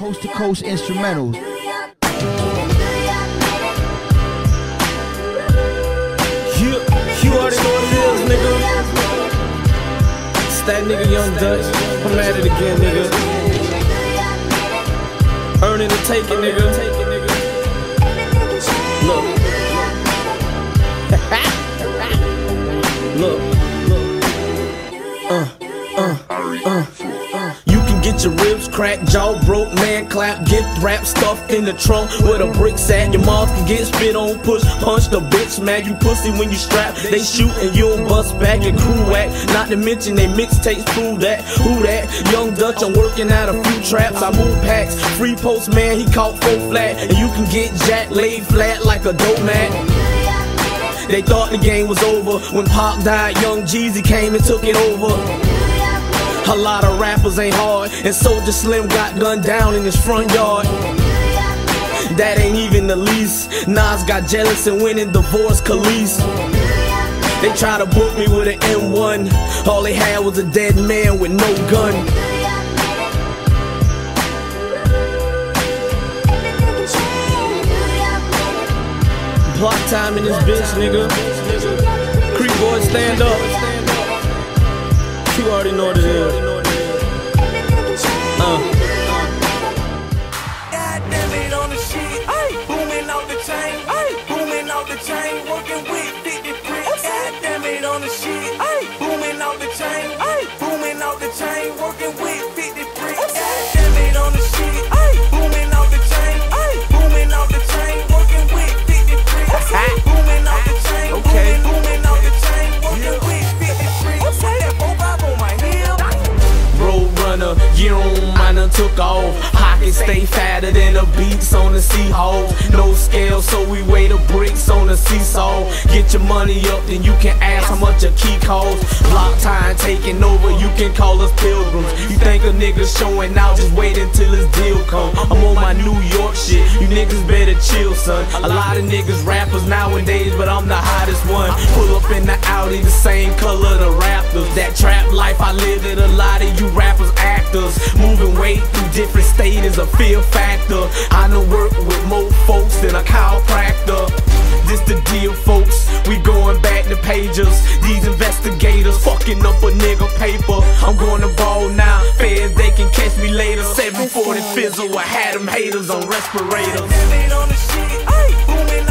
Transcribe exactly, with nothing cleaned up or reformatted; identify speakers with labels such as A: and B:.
A: Coast to Coast Instrumentals.
B: You, you already know what it is, nigga. It's that nigga Young Dutch. I'm at it again, nigga. Earn it or take it, nigga. Look. Look. Uh, uh, uh. You can get your ribs cracked, jaw broke, man clap, gift wrap, stuffed in the trunk with a brick sack. Your moms can get spit on, push, punch the bitch, man. You pussy when you strap, they shoot and you don't bust back. Your crew whack, not to mention they mixtapes prove that. Who that? Young Dutch, I'm working at a few traps. I move packs, free post man, he caught four flat, and you can get jack laid flat like a dope mat. They thought the game was over when Pac died. Young Jeezy came and took it over. A lot of rappers ain't hard, and Soulja Slim got gunned down in his front yard. That ain't even the least. Nas got jealous and went and divorced Khalees. They try to book me with an M one. All they had was a dead man with no gun. Block time in this bitch, nigga. Creep boys, stand up. You already know what it is. Uh.
C: God damn it on the shit. Ay, booming out the chain. Ay, booming out the chain. Working with fifty bricks. God damn it on the shit. Ay, booming out the chain. Ay, booming out the chain. Working with fifty bricks. God damn it on the shit. Ay, booming out the chain. Ay, booming out the chain. Working with fifty bricks. Booming out the chain.
B: Okay.
C: Booming out the chain. Working with fifty bricks. That four five on my heel.
B: Roadrunner, year on mine done took off. Pockets stay fatter than the beats on the Seahawks. No scale, so we weigh the bricks on the seesaw. Get your money up, then you can ask how much a key costs. Block time taking over, you can call us pilgrims. You think a nigga showing out, just wait until his deal come. I'm on my New York shit, you niggas better chill, son. A lot of niggas rappers nowadays, but I'm the hottest one. Pull up in the Audi, the same color the Raptors. That trap life I live it, a lot of you rappers actors. Moving weight through different states is a fear factor. I know work with more folks than a chiropractor. This the deal, folks, we going back to pages. These investigators fucking up a nigga paper. I'm going to ball now, feds they can catch me later. seven forty fizzle, I had them haters on respirators.
C: God damn it on the shit. Ay, booming